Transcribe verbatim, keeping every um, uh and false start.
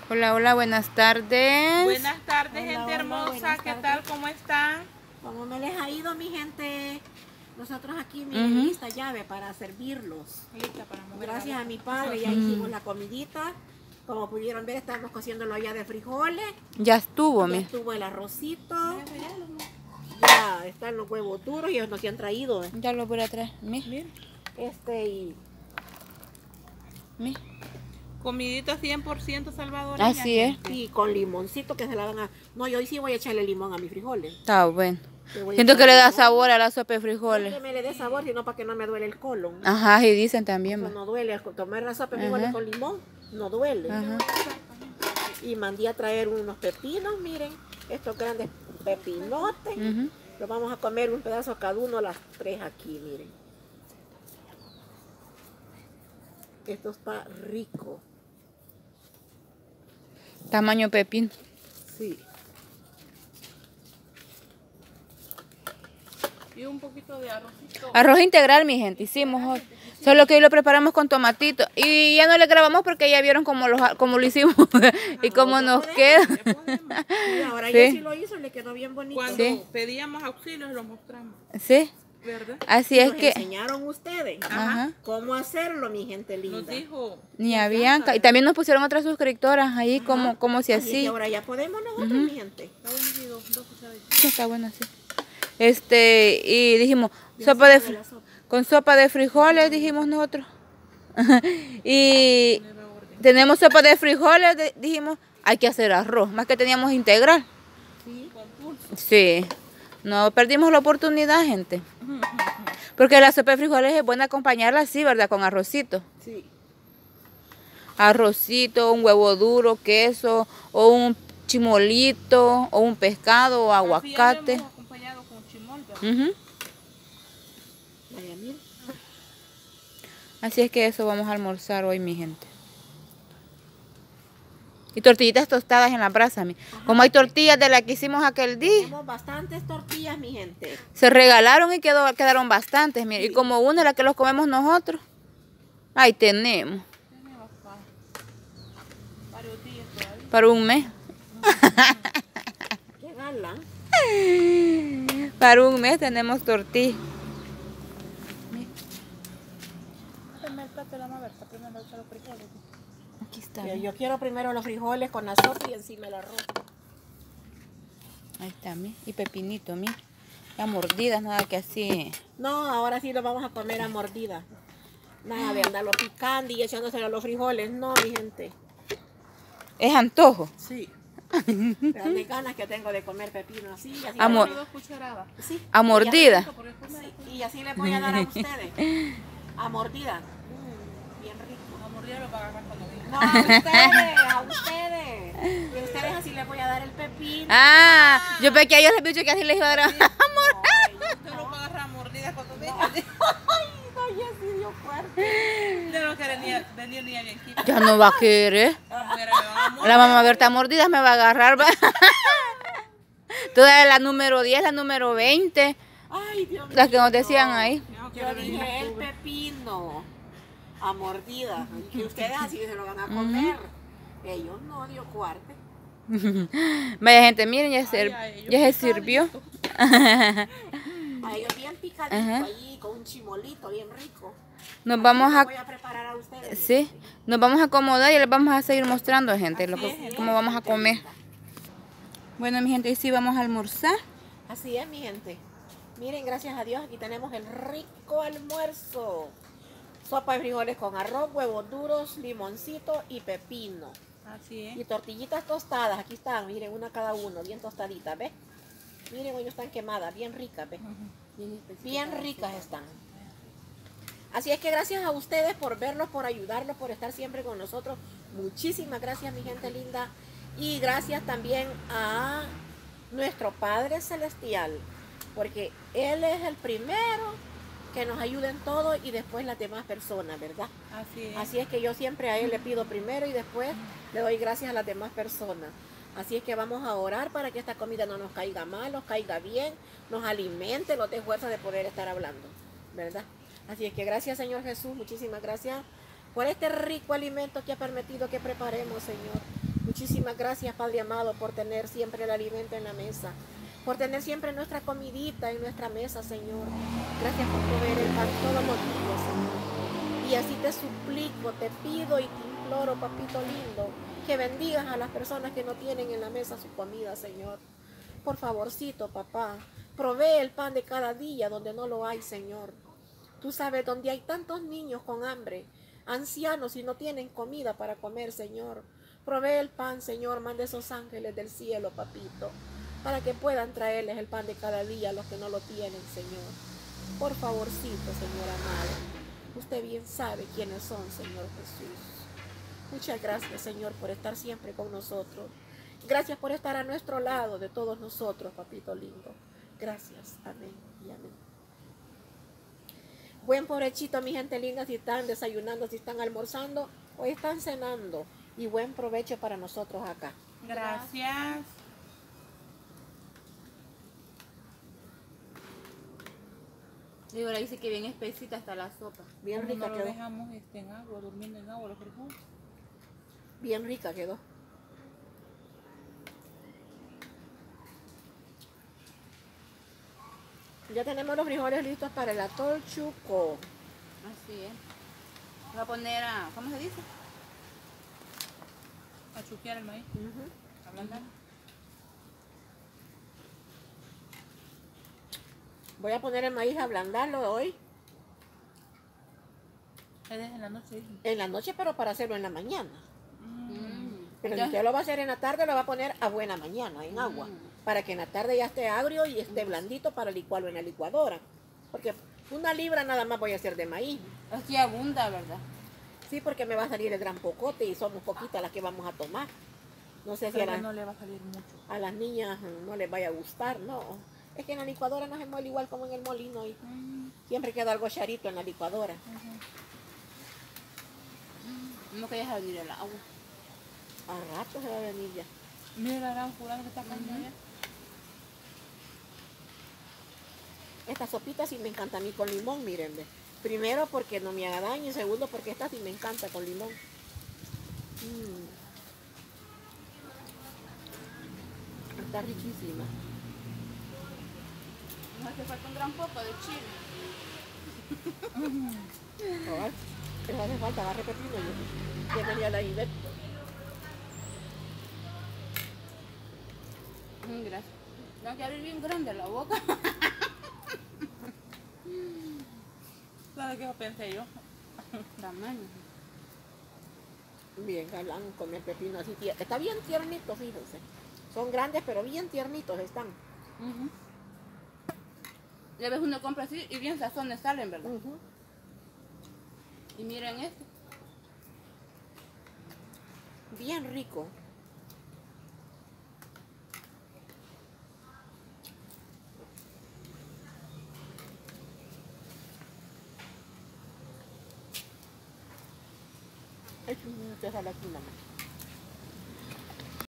Hola, hola, buenas tardes. Buenas tardes, Hola, gente hola, hermosa. ¿Qué tardes. tal? ¿Cómo están? ¿Cómo me les ha ido, mi gente? Nosotros aquí, Uh miren, -huh. lista llave para servirlos. Lista para mover. Gracias a mi padre ya hicimos la comidita. Como pudieron ver, estamos cociéndolo allá de frijoles. Ya estuvo, Ya mi. estuvo el arrocito. Ya están los huevos duros y ellos nos han traído. ¿eh? Ya lo voy a traer, mi. Miren. Este y... mi. Comidita cien por ciento salvadoreña. Así es. Y con limoncito que se la van a... No, yo hoy sí voy a echarle limón a mis frijoles. Está bueno. Le voy a Siento echar que le da limón. sabor a la sopa de No frijoles. que me le dé sabor, sino para que no me duele el colon. Ajá, y dicen también. Eso Va. no duele, al tomar la sopa de frijoles Ajá. con limón, no duele. Ajá. Y mandé a traer unos pepinos, miren, estos grandes pepinotes. Ujú. Los vamos a comer un pedazo cada uno, las tres aquí, miren. Esto está rico. Tamaño pepino. Sí. Y un poquito de arrocito. Arroz integral, mi gente, hicimos hoy. Solo que hoy lo preparamos con tomatito. Y ya no le grabamos porque ya vieron cómo lo, cómo lo hicimos y cómo ya nos podemos, queda. Le ponemos. Sí, ahora Sí. ya sí lo hizo, le quedó bien bonito. Cuando Sí. pedíamos auxilios los mostramos, Sí, ¿verdad? así Y es nos que... enseñaron ustedes Ajá. cómo hacerlo, mi gente Nos linda. dijo Ni a Bianca. Y también nos pusieron otras suscriptoras ahí como, como si Así es que así. ahora ya podemos nosotros, Ujú. mi gente. está bueno, y dos, dos cucharaditas. Sí, está bueno así. Este, y dijimos, sopa de, de la sopa. con sopa de frijoles, dijimos nosotros. Y Poner orden. tenemos sopa de frijoles, de- dijimos, hay que hacer arroz, más que teníamos integral. Sí. Con pulso. Sí, no perdimos la oportunidad, gente. Porque la sopa de frijoles es buena acompañarla así, ¿verdad? Con arrocito. Sí. Arrocito, un huevo duro, queso, o un chimolito, o un pescado, o Así ya lo aguacate. hemos acompañado con chimol, ¿verdad? Ujú. Vaya, mira. Así es que eso vamos a almorzar hoy, mi gente. Y tortillitas tostadas en la brasa, mi. Como hay tortillas de las que hicimos aquel día, Tenemos bastantes tortillas, mi gente. se regalaron y quedó, quedaron bastantes, mire. Y como una es la que los comemos nosotros, ahí tenemos. Tiene bastante. Varios días todavía. Para un mes. Qué gala. Para un mes tenemos tortillas. Dame el plato de la maverta, primero echar los frijoles. Aquí está. Yo, yo quiero primero los frijoles con la sopa y encima el arroz. Ahí está, mi. Y pepinito, mi. Ya mordidas, nada que así. No, ahora sí lo vamos a comer a mordida. Nada de andarlo picando y echándose a los frijoles. No, mi gente. Es antojo. Sí. Pero de ganas que tengo de comer pepino así. Y así, Amor. Dos cucharadas. sí, A mordida. Porque después me sí, y así les voy a dar a ustedes. A mordida. Mm, bien rico. a morder lo para agarrar cuando venga. No, a ustedes, a ustedes. Y a ustedes así les voy a dar el pepino. Ah, yo pensé que a ellos les he dicho que así les iba a dar. Ay, Usted lo va a agarrar a mordidas cuando venga. ay, ay, así dio fuerte. Usted no quiere ni a- venir ni a Bianquita. Ya no va a querer. Las mujeres me van a morder. La mamá Berta mordidas me va a agarrar. Va. Toda la número diez, la número veinte. Ay, Dios mío. Las que nos decían ahí. No Yo quiero venir dije a el Cuba. pepino a mordida. Y que ustedes así se lo van a comer. Ellos no, dio cuarte. Vaya gente, miren, ya se, Ay, ay, ellos ya se picadito. sirvió. A ellos bien picadito Ajá. allí con un chimolito bien rico. Nos vamos Lo a... voy a preparar a ustedes. Sí, nos vamos a acomodar y les vamos a seguir mostrando, gente, lo que- Así es, cómo vamos a gente comer. linda. Bueno, mi gente, hoy sí vamos a almorzar. Así es, mi gente. Miren, gracias a Dios, aquí tenemos el rico almuerzo. Sopa de frijoles con arroz, huevos duros, limoncito y pepino. Así Y es. tortillitas tostadas, aquí están, miren, una cada uno, bien tostaditas, ¿ves? Miren, hoy no están quemadas, bien ricas, ¿ves? Bien ricas están. Así es que gracias a ustedes por verlos, por ayudarlos, por estar siempre con nosotros. Muchísimas gracias, mi gente linda. Y gracias también a nuestro Padre Celestial, porque Él es el primero que nos ayuda en todo y después las demás personas, ¿verdad? Así es. Así es que yo siempre a Él le pido primero y después le doy gracias a las demás personas. Así es que vamos a orar para que esta comida no nos caiga mal, nos caiga bien, nos alimente, nos dé fuerza de poder estar hablando, ¿verdad? Así es que gracias, Señor Jesús, muchísimas gracias por este rico alimento que ha permitido que preparemos, Señor. Muchísimas Muchísimas gracias, Padre amado, por tener siempre el alimento en la mesa, por tener siempre nuestra comidita en nuestra mesa, Señor. Gracias por proveer el pan todos los días, Señor. Y así te suplico, te pido y te imploro, papito lindo, que bendigas a las personas que no tienen en la mesa su comida, Señor. Por favorcito, papá, provee el pan de cada día donde no lo hay, Señor. Tú sabes, donde hay tantos niños con hambre, ancianos y no tienen comida para comer, Señor. Provee el pan, Señor, mande esos ángeles del cielo, papito, para que puedan traerles el pan de cada día a los que no lo tienen, Señor. Por favorcito, Señor amado. Usted bien sabe quiénes son, Señor Jesús. Muchas gracias, Señor, por estar siempre con nosotros. Gracias por estar a nuestro lado de todos nosotros, papito lindo. Gracias. Amén y amén. Buen provechito, mi gente linda, si están desayunando, si están almorzando o están cenando. Y buen provecho para nosotros acá. Gracias. Y ahora dice que bien espesita está la sopa. Bien Como rica no lo quedó. dejamos este, en agua, durmiendo en agua los frijoles. Bien rica quedó. Ya tenemos los frijoles listos para el atol chuco. Así es. Voy a poner a, ¿cómo se dice? A chuquear el maíz. Ujú. A ablandar. Voy a poner el maíz a ablandarlo hoy. Es en la noche. Hijo. En la noche, pero para hacerlo en la mañana. Mm. Pero si Ya. usted lo va a hacer en la tarde, lo va a poner a buena mañana, en agua. Mm. Para que en la tarde ya esté agrio y esté blandito para licuarlo en la licuadora. Porque una libra nada más voy a hacer de maíz. Aquí abunda, ¿verdad? Sí, porque me va a salir el gran pocote y somos poquitas las que vamos a tomar. No sé si a, Pero la- no le va a salir mucho. a las niñas no les vaya a gustar, no. Es que en la licuadora no se muele igual como en el molino y Mm, siempre queda algo charito en la licuadora. ujú. No querías abrir el agua. A rato se va a venir ya. Mira la gran fulana que está cayendo allá. Esta sopita sí me encanta a mí con limón, miren. Ve. Primero porque no me haga daño y segundo porque esta sí me encanta con limón. Mm. Está riquísima. Nos hace falta un gran poco de chile. Ay, pero hace falta, va a repetirlo yo. Ya tenía la idea. Mm, gracias. Tengo que abrir bien grande la boca. ¿Sabes qué pensé yo? Tamaño. Bien galán con el pepino así. tier- Está bien tiernito, fíjense. Son grandes, pero bien tiernitos están. Ujú. Ya ves, uno compra así y bien sazones salen, ¿verdad? Ujú. Y miren este. Bien rico. Ay, te sale aquí, mamá.